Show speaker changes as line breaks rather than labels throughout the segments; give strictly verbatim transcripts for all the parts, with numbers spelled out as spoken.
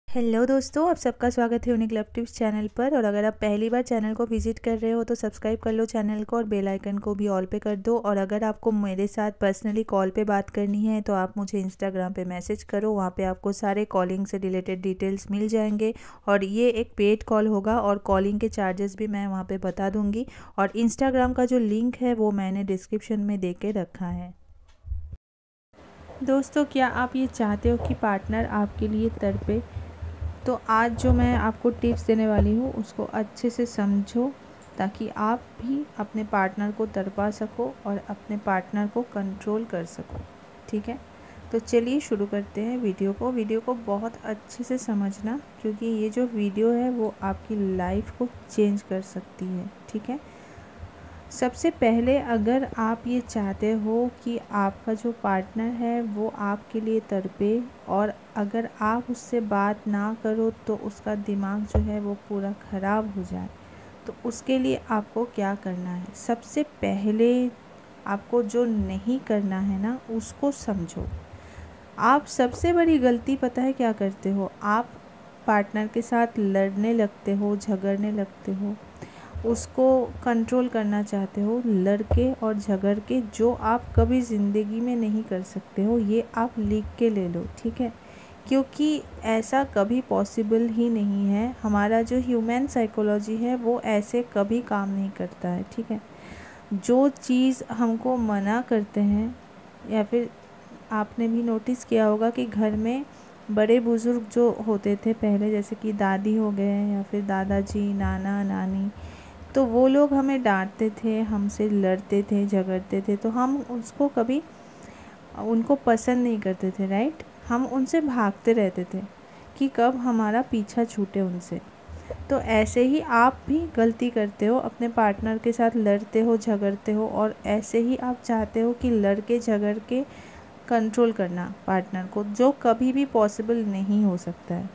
Hello दोस्तों, आप सबका स्वागत है यूनिक लव टिप्स चैनल पर। और अगर आप पहली बार चैनल को विजिट कर रहे हो तो सब्सक्राइब कर लो चैनल को और बेल आइकन को भी ऑल पे कर दो। और अगर आपको मेरे साथ पर्सनली कॉल पे बात करनी है तो आप मुझे इंस्टाग्राम पे मैसेज करो, वहाँ पे आपको सारे कॉलिंग से रिलेटेड डिटेल्स मिल जाएंगे। और ये एक पेड कॉल होगा और कॉलिंग के चार्जेस भी मैं वहाँ पर बता दूँगी। और इंस्टाग्राम का जो लिंक है वो मैंने डिस्क्रिप्शन में दे के रखा है। दोस्तों, क्या आप ये चाहते हो कि पार्टनर आपके लिए तड़पे? तो आज जो मैं आपको टिप्स देने वाली हूँ उसको अच्छे से समझो, ताकि आप भी अपने पार्टनर को तड़पा सको और अपने पार्टनर को कंट्रोल कर सको। ठीक है, तो चलिए शुरू करते हैं वीडियो को। वीडियो को बहुत अच्छे से समझना, क्योंकि ये जो वीडियो है वो आपकी लाइफ को चेंज कर सकती है। ठीक है, सबसे पहले अगर आप ये चाहते हो कि आपका जो पार्टनर है वो आपके लिए तड़पे और अगर आप उससे बात ना करो तो उसका दिमाग जो है वो पूरा ख़राब हो जाए, तो उसके लिए आपको क्या करना है? सबसे पहले आपको जो नहीं करना है ना, उसको समझो। आप सबसे बड़ी गलती पता है क्या करते हो? आप पार्टनर के साथ लड़ने लगते हो, झगड़ने लगते हो, उसको कंट्रोल करना चाहते हो लड़के और झगड़ के, जो आप कभी ज़िंदगी में नहीं कर सकते हो। ये आप लिख के ले लो, ठीक है? क्योंकि ऐसा कभी पॉसिबल ही नहीं है। हमारा जो ह्यूमन साइकोलॉजी है वो ऐसे कभी काम नहीं करता है, ठीक है? जो चीज़ हमको मना करते हैं, या फिर आपने भी नोटिस किया होगा कि घर में बड़े बुज़ुर्ग जो होते थे पहले, जैसे कि दादी हो गए या फिर दादाजी, नाना नानी, तो वो लोग हमें डांटते थे, हमसे लड़ते थे, झगड़ते थे, तो हम उसको कभी उनको पसंद नहीं करते थे, राइट? हम उनसे भागते रहते थे कि कब हमारा पीछा छूटे उनसे। तो ऐसे ही आप भी गलती करते हो, अपने पार्टनर के साथ लड़ते हो, झगड़ते हो, और ऐसे ही आप चाहते हो कि लड़के झगड़ के कंट्रोल करना पार्टनर को, जो कभी भी पॉसिबल नहीं हो सकता है।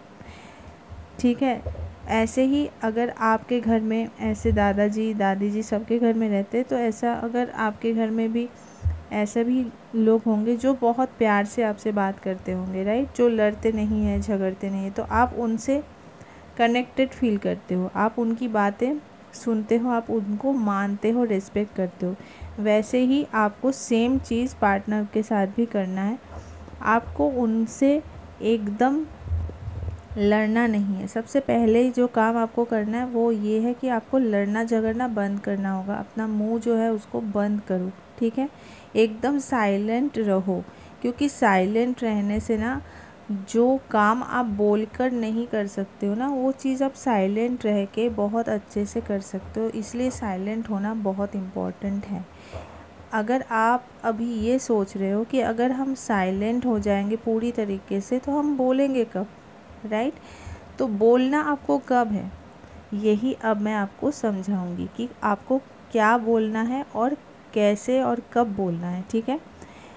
ठीक है, ऐसे ही अगर आपके घर में ऐसे दादाजी दादी जी सबके घर में रहते, तो ऐसा अगर आपके घर में भी ऐसे भी लोग होंगे जो बहुत प्यार से आपसे बात करते होंगे, राइट? जो लड़ते नहीं हैं, झगड़ते नहीं हैं, तो आप उनसे कनेक्टेड फील करते हो, आप उनकी बातें सुनते हो, आप उनको मानते हो, रिस्पेक्ट करते हो। वैसे ही आपको सेम चीज़ पार्टनर के साथ भी करना है। आपको उनसे एकदम लड़ना नहीं है। सबसे पहले जो काम आपको करना है वो ये है कि आपको लड़ना झगड़ना बंद करना होगा। अपना मुंह जो है उसको बंद करो, ठीक है? एकदम साइलेंट रहो, क्योंकि साइलेंट रहने से ना, जो काम आप बोलकर नहीं कर सकते हो ना, वो चीज़ आप साइलेंट रह के बहुत अच्छे से कर सकते हो। इसलिए साइलेंट होना बहुत इम्पॉर्टेंट है। अगर आप अभी ये सोच रहे हो कि अगर हम साइलेंट हो जाएंगे पूरी तरीके से तो हम बोलेंगे कब, राइट? तो बोलना आपको कब है, यही अब मैं आपको समझाऊंगी कि आपको क्या बोलना है और कैसे और कब बोलना है। ठीक है,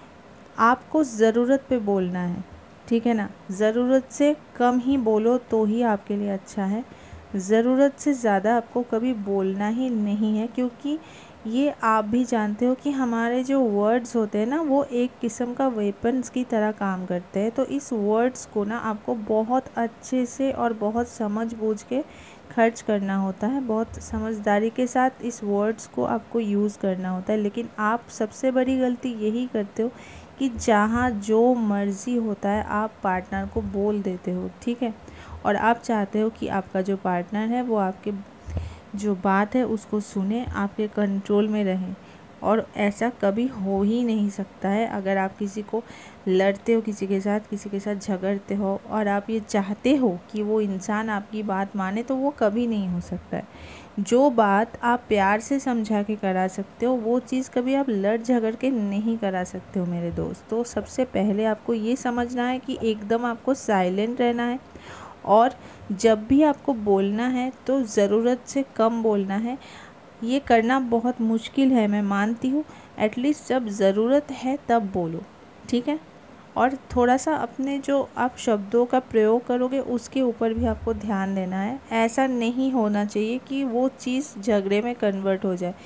आपको ज़रूरत पे बोलना है, ठीक है ना? ज़रूरत से कम ही बोलो तो ही आपके लिए अच्छा है। ज़रूरत से ज़्यादा आपको कभी बोलना ही नहीं है, क्योंकि ये आप भी जानते हो कि हमारे जो वर्ड्स होते हैं ना, वो एक किस्म का वेपन्स की तरह काम करते हैं। तो इस वर्ड्स को ना आपको बहुत अच्छे से और बहुत समझ बूझ के खर्च करना होता है, बहुत समझदारी के साथ इस वर्ड्स को आपको यूज़ करना होता है। लेकिन आप सबसे बड़ी गलती यही करते हो कि जहाँ जो मर्ज़ी होता है आप पार्टनर को बोल देते हो, ठीक है? और आप चाहते हो कि आपका जो पार्टनर है वो आपके जो बात है उसको सुने, आपके कंट्रोल में रहे। और ऐसा कभी हो ही नहीं सकता है। अगर आप किसी को लड़ते हो, किसी के साथ किसी के साथ झगड़ते हो, और आप ये चाहते हो कि वो इंसान आपकी बात माने, तो वो कभी नहीं हो सकता है। जो बात आप प्यार से समझा के करा सकते हो, वो चीज़ कभी आप लड़ झगड़ के नहीं करा सकते हो मेरे दोस्त। तो सबसे पहले आपको ये समझना है कि एकदम आपको साइलेंट रहना है, और जब भी आपको बोलना है तो ज़रूरत से कम बोलना है। ये करना बहुत मुश्किल है, मैं मानती हूँ। एटलीस्ट जब ज़रूरत है तब बोलो, ठीक है? और थोड़ा सा अपने जो आप शब्दों का प्रयोग करोगे उसके ऊपर भी आपको ध्यान देना है। ऐसा नहीं होना चाहिए कि वो चीज़ झगड़े में कन्वर्ट हो जाए,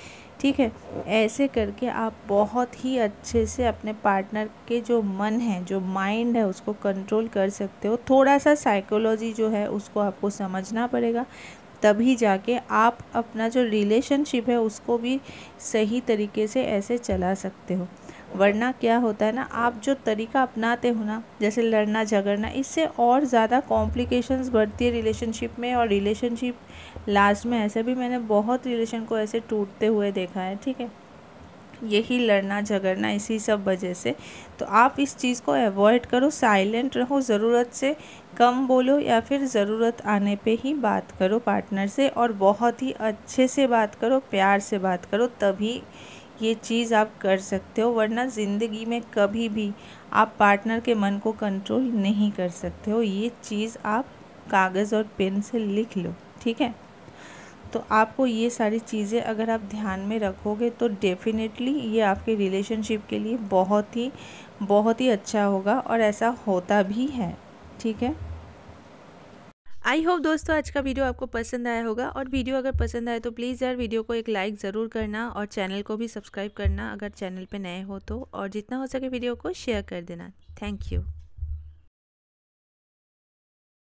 ठीक है। ऐसे करके आप बहुत ही अच्छे से अपने पार्टनर के जो मन है, जो माइंड है, उसको कंट्रोल कर सकते हो। थोड़ा सा साइकोलॉजी जो है उसको आपको समझना पड़ेगा, तभी जाके आप अपना जो रिलेशनशिप है उसको भी सही तरीके से ऐसे चला सकते हो। वरना क्या होता है ना, आप जो तरीका अपनाते हो ना, जैसे लड़ना झगड़ना, इससे और ज़्यादा कॉम्प्लिकेशंस बढ़ती है रिलेशनशिप में, और रिलेशनशिप लास्ट में ऐसे भी मैंने बहुत रिलेशन को ऐसे टूटते हुए देखा है। ठीक है, यही लड़ना झगड़ना इसी सब वजह से। तो आप इस चीज़ को अवॉइड करो, साइलेंट रहो, ज़रूरत से कम बोलो, या फिर ज़रूरत आने पे ही बात करो पार्टनर से, और बहुत ही अच्छे से बात करो, प्यार से बात करो, तभी ये चीज़ आप कर सकते हो। वरना ज़िंदगी में कभी भी आप पार्टनर के मन को कंट्रोल नहीं कर सकते हो। ये चीज़ आप कागज़ और पेन से लिख लो, ठीक है। तो आपको ये सारी चीज़ें अगर आप ध्यान में रखोगे तो डेफिनेटली ये आपके रिलेशनशिप के लिए बहुत ही बहुत ही अच्छा होगा, और ऐसा होता भी है। ठीक है, आई होप दोस्तों आज का वीडियो आपको पसंद आया होगा, और वीडियो अगर पसंद आए तो प्लीज़ यार वीडियो को एक लाइक ज़रूर करना, और चैनल को भी सब्सक्राइब करना अगर चैनल पे नए हो तो, और जितना हो सके वीडियो को शेयर कर देना। Thank you.